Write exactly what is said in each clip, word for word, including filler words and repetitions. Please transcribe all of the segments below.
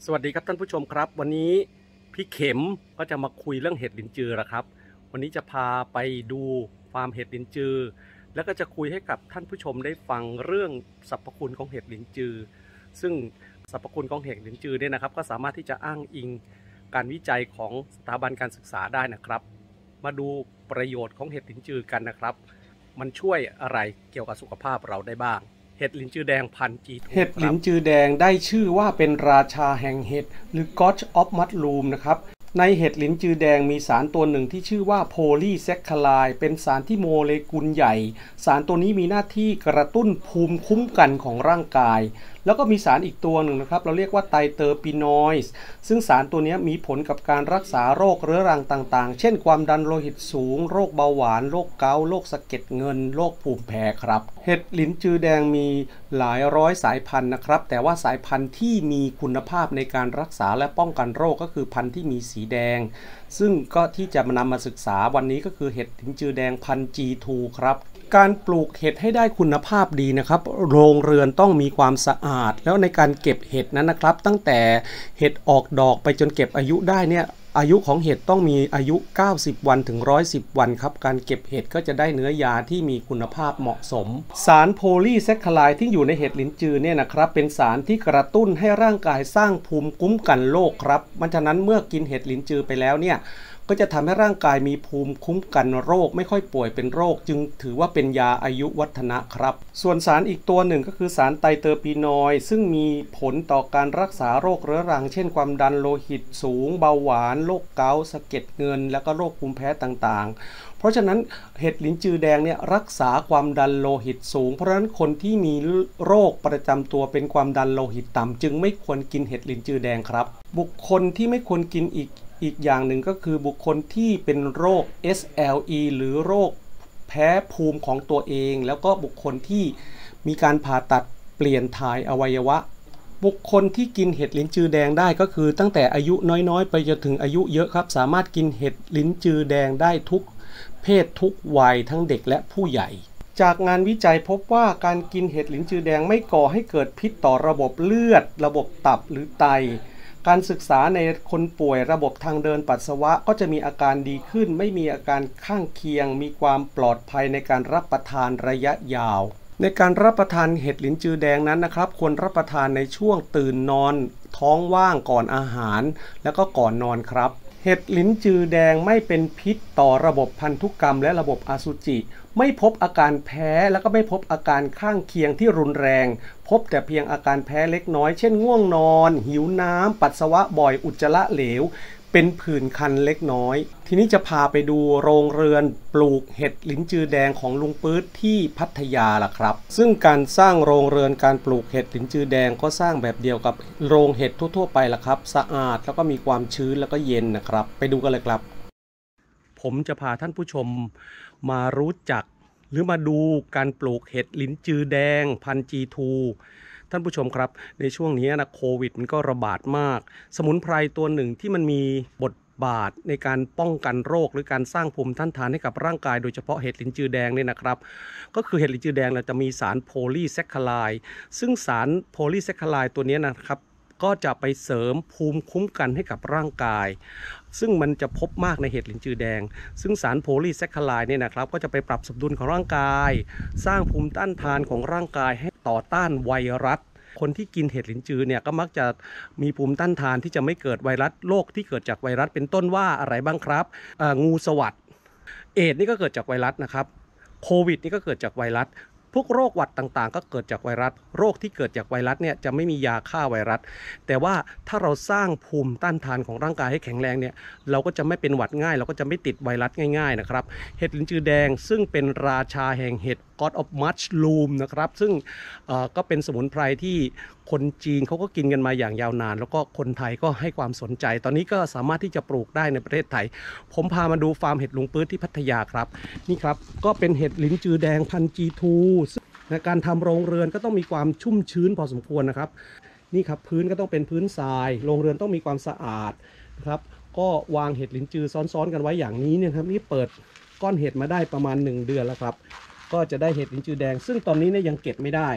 สวัสดีครับท่านผู้ชมครับวันนี้พี่เข็มก็จะมาคุยเรื่องเห็ดลินจือละครับวันนี้จะพาไปดูฟาร์มเห็ดลินจือแล้วก็จะคุยให้กับท่านผู้ชมได้ฟังเรื่องสรรพคุณของเห็ดลินจือซึ่งสรรพคุณของเห็ดลินจือเนี่ยนะครับก็สามารถที่จะอ้างอิงการวิจัยของสถาบันการศึกษาได้นะครับมาดูประโยชน์ของเห็ดลินจือกันนะครับมันช่วยอะไรเกี่ยวกับสุขภาพเราได้บ้างเห็ดลินจือแดงพันธุ์จีทูเห็ดลินจือแดงได้ชื่อว่าเป็นราชาแห่งเห็ดหรือ God of Mushroom นะครับในเห็ดลินจือแดงมีสารตัวหนึ่งที่ชื่อว่าโพลีแซคคาไลด์เป็นสารที่โมเลกุลใหญ่สารตัวนี้มีหน้าที่กระตุ้นภูมิคุ้มกันของร่างกายแล้วก็มีสารอีกตัวหนึ่งนะครับเราเรียกว่าไตเตอร์ปีนอยด์ซึ่งสารตัวนี้มีผลกับการรักษาโรคเรื้อรังต่างๆเช่นความดันโลหิตสูงโรคเบาหวานโรคเกาต์โรคสะเก็ดเงินโรคภูมิแพ้ครับเห็ดลินจือแดงมีหลายร้อยสายพันธุ์นะครับแต่ว่าสายพันธุ์ที่มีคุณภาพในการรักษาและป้องกันโรคก็คือพันธุ์ที่มีสีแดงซึ่งก็ที่จะมานำมาศึกษาวันนี้ก็คือเห็ดลินจือแดงพันธุ์ จี ทู ครับการปลูกเห็ดให้ได้คุณภาพดีนะครับโรงเรือนต้องมีความสะอาดแล้วในการเก็บเห็ดนั้นนะครับตั้งแต่เห็ดออกดอกไปจนเก็บอายุได้เนี่ยอายุของเห็ดต้องมีอายุเก้าสิบวันถึงหนึ่งร้อยสิบวันครับการเก็บเห็ดก็จะได้เนื้อยาที่มีคุณภาพเหมาะสมสารโพลีแซคคาไลด์ที่อยู่ในเห็ดลินจือเนี่ยนะครับเป็นสารที่กระตุ้นให้ร่างกายสร้างภูมิคุ้มกันโรคครับมันฉะนั้นเมื่อกินเห็ดลินจือไปแล้วเนี่ยก็จะทำให้ร่างกายมีภูมิคุ้มกันโรคไม่ค่อยป่วยเป็นโรคจึงถือว่าเป็นยาอายุวัฒนะครับส่วนสารอีกตัวหนึ่งก็คือสารไตเตอร์ปีนอยด์ซึ่งมีผลต่อการรักษาโรคเรื้อรังเช่นความดันโลหิตสูงเบาหวานโรคเกาต์สะเก็ดเงินแล้วก็โรคภูมิแพ้ต่างๆเพราะฉะนั้นเห็ดลินจือแดงเนี่ยรักษาความดันโลหิตสูงเพราะฉะนั้นคนที่มีโรคประจำตัวเป็นความดันโลหิตต่ำจึงไม่ควรกินเห็ดลินจือแดงครับบุคคลที่ไม่ควรกินอีกอีกอย่างหนึ่งก็คือบุคคลที่เป็นโรค เอส แอล อี หรือโรคแพ้ภูมิของตัวเองแล้วก็บุคคลที่มีการผ่าตัดเปลี่ยนถ่ายอวัยวะบุคคลที่กินเห็ดลิ้นจือแดงได้ก็คือตั้งแต่อายุน้อยๆไปจนถึงอายุเยอะครับสามารถกินเห็ดลิ้นจือแดงได้ทุกเพศทุกวัยทั้งเด็กและผู้ใหญ่จากงานวิจัยพบว่าการกินเห็ดลิ้นจือแดงไม่ก่อให้เกิดพิษต่อระบบเลือดระบบตับหรือไตการศึกษาในคนป่วยระบบทางเดินปัสสาวะก็จะมีอาการดีขึ้นไม่มีอาการข้างเคียงมีความปลอดภัยในการรับประทานระยะยาวในการรับประทานเห็ดลิ้นจือแดงนั้นนะครับควรรับประทานในช่วงตื่นนอนท้องว่างก่อนอาหารแล้วก็ก่อนนอนครับเห็ดลิ้นจือแดงไม่เป็นพิษต่อระบบพันธุกรรมและระบบอสุจิไม่พบอาการแพ้แล้วก็ไม่พบอาการข้างเคียงที่รุนแรงพบแต่เพียงอาการแพ้เล็กน้อยเช่นง่วงนอนหิวน้ำปัสสาวะบ่อยอุจจาระเหลวเป็นผื่นคันเล็กน้อยทีนี้จะพาไปดูโรงเรือนปลูกเห็ดลิ้นจือแดงของลุงปื๊ดที่พัทยาล่ะครับซึ่งการสร้างโรงเรือนการปลูกเห็ดลิ้นจือแดงก็สร้างแบบเดียวกับโรงเห็ดทั่วๆไปล่ะครับสะอาดแล้วก็มีความชื้นแล้วก็เย็นนะครับไปดูกันเลยครับผมจะพาท่านผู้ชมมารู้จักหรือมาดูการปลูกเห็ดลิ้นจือแดงพันธุ์ จี ทู ท่านผู้ชมครับในช่วงนี้นะโควิดมันก็ระบาดมากสมุนไพรตัวหนึ่งที่มันมีบทบาทในการป้องกันโรคหรือการสร้างภูมิต้านทานให้กับร่างกายโดยเฉพาะเห็ดลิ้นจือแดงเนี่ยนะครับก็คือเห็ดลิ้นจือแดงเราจะมีสารโพลีแซคคาไลด์ซึ่งสารโพลีแซคคาไลด์ตัวนี้นะครับก็จะไปเสริมภูมิคุ้มกันให้กับร่างกายซึ่งมันจะพบมากในเห็ดลิ้นจือแดงซึ่งสารโพลีแซคคาไลด์เนี่ยนะครับก็จะไปปรับสมดุลของร่างกายสร้างภูมิต้านทานของร่างกายให้ต่อต้านไวรัสคนที่กินเห็ดลิ้นจือเนี่ยก็มักจะมีภูมิต้านทานที่จะไม่เกิดไวรัสโรคที่เกิดจากไวรัสเป็นต้นว่าอะไรบ้างครับงูสวัสดเอดส์นี่ก็เกิดจากไวรัสนะครับโควิดนี่ก็เกิดจากไวรัสพวกโรคหวัดต่างๆก็เกิดจากไวรัสโรคที่เกิดจากไวรัสเนี่ยจะไม่มียาฆ่าไวรัสแต่ว่าถ้าเราสร้างภูมิต้านทานของร่างกายให้แข็งแรงเนี่ยเราก็จะไม่เป็นหวัดง่ายเราก็จะไม่ติดไวรัสง่ายๆนะครับเห็ดลิ้นจือแดงซึ่งเป็นราชาแห่งเห็ด God of Mushroom นะครับซึ่งก็เป็นสมุนไพรที่คนจีนเขาก็กินกันมาอย่างยาวนานแล้วก็คนไทยก็ให้ความสนใจตอนนี้ก็สามารถที่จะปลูกได้ในประเทศไทยผมพามาดูฟาร์มเห็ดลุงปื๊ดที่พัทยาครับนี่ครับก็เป็นเห็ดลิ้นจือแดงพันธุ์ จี ทู ในการทำโรงเรือนก็ต้องมีความชุ่มชื้นพอสมควรนะครับนี่ครับพื้นก็ต้องเป็นพื้นทรายโรงเรือนต้องมีความสะอาดนะครับก็วางเห็ดลิ้นจือซ้อนๆกันไว้อย่างนี้เนี่ยครับนี่เปิดก้อนเห็ดมาได้ประมาณหนึ่งเดือนแล้วครับก็จะได้เห็ดลิ้นจือแดงซึ่งตอนนี้เนี่ยยังเก็บไม่ได้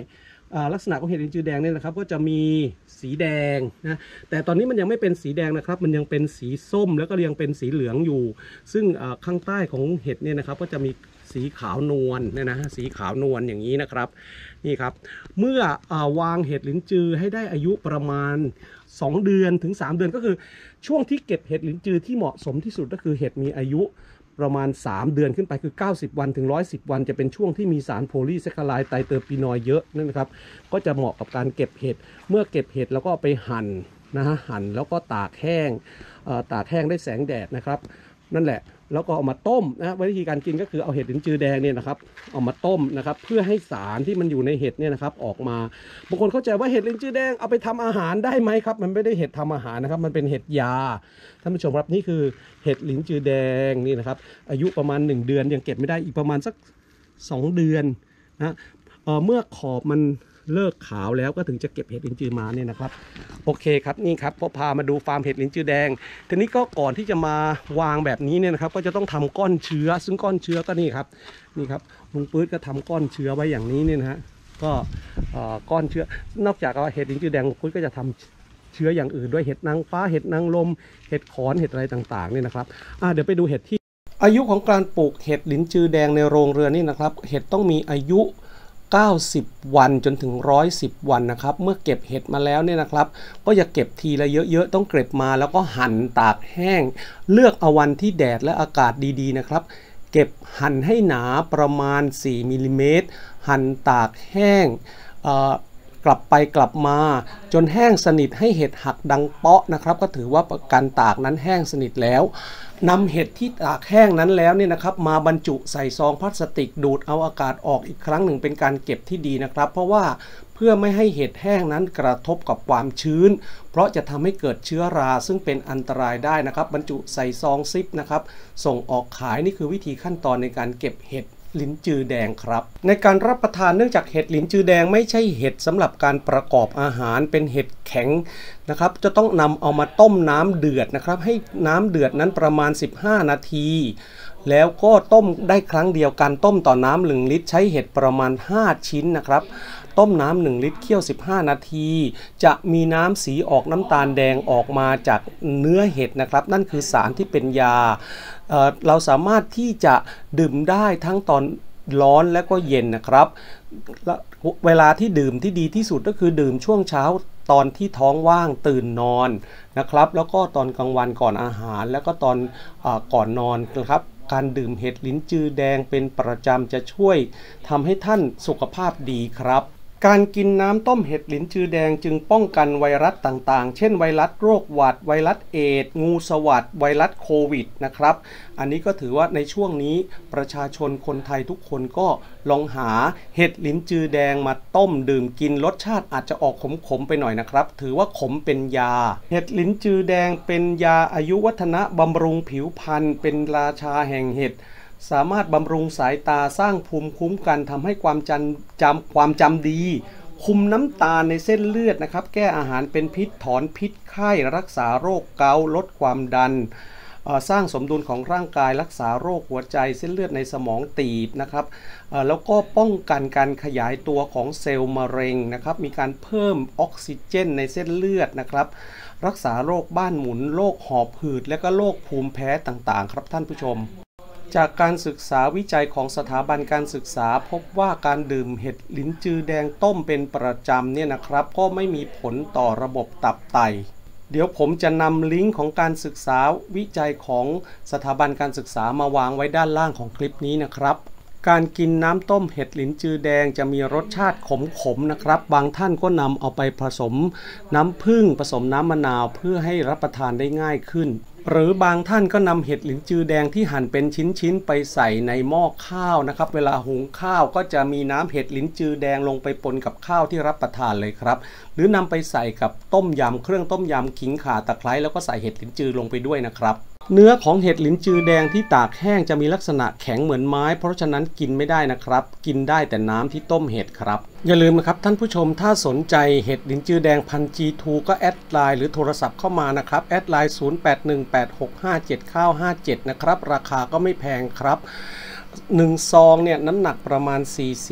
ลักษณะของเห็ดลิ้นจือแดงเนี่ยนะครับก็จะมีสีแดงนะแต่ตอนนี้มันยังไม่เป็นสีแดงนะครับมันยังเป็นสีส้มแล้วก็ยังเป็นสีเหลืองอยู่ซึ่งข้างใต้ของเห็ดเนี่ยนะครับก็จะมีสีขาวนวลเนี่ยนะสีขาวนวลอย่างนี้นะครับนี่ครับเมื่อวางเห็ดลิ้นจือให้ได้อายุประมาณสองเดือนถึงสามเดือนก็คือช่วงที่เก็บเห็ดลิ้นจือที่เหมาะสมที่สุดก็คือเห็ดมีอายุประมาณสามเดือนขึ้นไปคือเก้าสิบวันถึงหนึ่งร้อยสิบวันจะเป็นช่วงที่มีสารโพลีแซคคาไรด์ไตรเตอร์ปีนอยด์เยอะนั่นนะครับก็จะเหมาะกับการเก็บเห็ดเมื่อเก็บเห็ดแล้วก็ไปหั่นนะฮะหั่นแล้วก็ตากแห้งตากแห้งได้แสงแดดนะครับนั่นแหละแล้วก็เอามาต้มนะวิธีการกินก็คือเอาเห็ดลิ้นจือแดงเนี่ยนะครับเอามาต้มนะครับเพื่อให้สารที่มันอยู่ในเห็ดเนี่ยนะครับออกมาบางคนเข้าใจว่าเห็ดลิ้นจือแดงเอาไปทำอาหารได้ไหมครับมันไม่ได้เห็ดทำอาหารนะครับมันเป็นเห็ดยาท่านผู้ชมครับนี่คือเห็ดลิ้นจือแดงนี่นะครับอายุประมาณหนึ่งเดือนยังเก็บไม่ได้อีกประมาณสักสองเดือนนะเอ่อเมื่อขอบมันเลิกขาวแล้วก็ถึงจะเก็บเห็ดลิ้นจือมาเนี่ยนะครับโอเคครับนี่ครับพอพามาดูฟาร์มเห็ดลิ้นจือแดงทีนี้ก็ก่อนที่จะมาวางแบบนี้เนี่ยนะครับก็จะต้องทำก้อนเชื้อซึ่งก้อนเชื้อก็นี่ครับนี่ครับลุงปื๊ดก็ทำก้อนเชื้อไว้อย่างนี้เนี่ยนะฮะก็ก้อนเชื้อนอกจากเอาเห็ดลิ้นจือแดงลุงปื๊ดก็จะทำเชื้ออย่างอื่นด้วยเห็ดนางฟ้าเห็ดนางลมเห็ดขอนเห็ดอะไรต่างๆเนี่ยนะครับอ่าเดี๋ยวไปดูเห็ดที่อายุของการปลูกเห็ดลิ้นจือแดงในโรงเรือนนี่นะครับเห็ดต้องมีอายุเก้าสิบวันจนถึงหนึ่งร้อยสิบวันนะครับเมื่อเก็บเห็ดมาแล้วเนี่ยนะครับก็อย่าเก็บทีละเยอะๆต้องเก็บมาแล้วก็หั่นตากแห้งเลือกเอาวันที่แดดและอากาศดีๆนะครับเก็บหั่นให้หนาประมาณสี่มิลลิเมตรหั่นตากแห้งกลับไปกลับมาจนแห้งสนิทให้เห็ดหักดังเปาะนะครับก็ถือว่าการตากนั้นแห้งสนิทแล้วนำเห็ดที่ตากแห้งนั้นแล้วเนี่ยนะครับมาบรรจุใส่ซองพลาสติกดูดเอาอากาศออกอีกครั้งหนึ่งเป็นการเก็บที่ดีนะครับเพราะว่าเพื่อไม่ให้เห็ดแห้งนั้นกระทบกับความชื้นเพราะจะทำให้เกิดเชื้อราซึ่งเป็นอันตรายได้นะครับบรรจุใส่ซองซิปนะครับส่งออกขายนี่คือวิธีขั้นตอนในการเก็บเห็ดลิ้นจือแดงครับในการรับประทานเนื่องจากเห็ดลิ้นจือแดงไม่ใช่เห็ดสำหรับการประกอบอาหารเป็นเห็ดแข็งนะครับจะต้องนำเอามาต้มน้ำเดือดนะครับให้น้ำเดือดนั้นประมาณสิบห้านาทีแล้วก็ต้มได้ครั้งเดียวกันต้มต่อน้ำหนึ่งลิตรใช้เห็ดประมาณห้าชิ้นนะครับต้มน้ำหนึ่งลิตรเคี่ยวสิบห้านาทีจะมีน้ำสีออกน้ำตาลแดงออกมาจากเนื้อเห็ดนะครับนั่นคือสารที่เป็นยา เอ่อ เราสามารถที่จะดื่มได้ทั้งตอนร้อนและก็เย็นนะครับเวลาที่ดื่มที่ดีที่สุดก็คือดื่มช่วงเช้าตอนที่ท้องว่างตื่นนอนนะครับแล้วก็ตอนกลางวันก่อนอาหารแล้วก็ตอนเอ่อก่อนนอนนะครับการดื่มเห็ดลิ้นจือแดงเป็นประจำจะช่วยทำให้ท่านสุขภาพดีครับการกินน้ำต้มเห็ดลิ้นจือแดงจึงป้องกันไวรัสต่างๆเช่นไวรัสโรคหวัดไวรัสเอดส์งูสวัสดไวรัสโควิดนะครับอันนี้ก็ถือว่าในช่วงนี้ประชาชนคนไทยทุกคนก็ลองหาเห็ดลิ้นจือแดงมาต้มดื่มกินรสชาติอาจจะออกขมๆไปหน่อยนะครับถือว่าขมเป็นยาเห็ดลิ้นจือแดงเป็นยาอายุวัฒนะบำรุงผิวพรรณเป็นราชาแห่งเห็ดสามารถบำรุงสายตาสร้างภูมิคุ้มกันทำให้ความจำจำความจำดีคุมน้ำตาลในเส้นเลือดนะครับแก้อาหารเป็นพิษถอนพิษไข้รักษาโรคเกาต์ลดความดันสร้างสมดุลของร่างกายรักษาโรคหัวใจเส้นเลือดในสมองตีบนะครับแล้วก็ป้องกันการขยายตัวของเซลล์มะเร็งนะครับมีการเพิ่มออกซิเจนในเส้นเลือดนะครับรักษาโรคบ้านหมุนโรคหอบหืดและก็โรคภูมิแพ้ต่างๆครับท่านผู้ชมจากการศึกษาวิจัยของสถาบันการศึกษาพบว่าการดื่มเห็ดลิ้นจือแดงต้มเป็นประจำเนี่ยนะครับก็ไม่มีผลต่อระบบตับไตเดี๋ยวผมจะนำลิงก์ของการศึกษาวิจัยของสถาบันการศึกษามาวางไว้ด้านล่างของคลิปนี้นะครับการกินน้ำต้มเห็ดลิ้นจือแดงจะมีรสชาติขมๆนะครับบางท่านก็นำเอาไปผสมน้ำผึ้งผสมน้ำมะนาวเพื่อให้รับประทานได้ง่ายขึ้นหรือบางท่านก็นำเห็ดลิ้นจือแดงที่หั่นเป็นชิ้นๆไปใส่ในหม้อข้าวนะครับเวลาหุงข้าวก็จะมีน้ำเห็ดลิ้นจือแดงลงไปปนกับข้าวที่รับประทานเลยครับหรือนำไปใส่กับต้มยำเครื่องต้มยำขิงข่าตะไคร้แล้วก็ใส่เห็ดลิ้นจือลงไปด้วยนะครับเนื้อของเห็ดลิ้นจือแดงที่ตากแห้งจะมีลักษณะแข็งเหมือนไม้เพราะฉะนั้นกินไม่ได้นะครับกินได้แต่น้ำที่ต้มเห็ดครับอย่าลืมนะครับท่านผู้ชมถ้าสนใจเห็ดลิ้นจือแดงพันธุ์ จี ทู ก็แอดไลน์หรือโทรศัพท์เข้ามานะครับแอดไลน์ศูนย์ แปด หนึ่ง แปด หก ห้า เจ็ด เก้า ห้า เจ็ดนะครับราคาก็ไม่แพงครับหนึ่งซองเนี่ยน้ำหนักประมาณสี่สิบ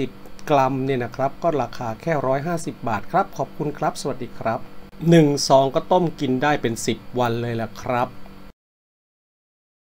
กรัมเนี่ยนะครับก็ราคาแค่หนึ่งร้อยห้าสิบบาทครับขอบคุณครับสวัสดีครับหนึ่งซองก็ต้มกินได้เป็นสิบวันเลยแหละครับ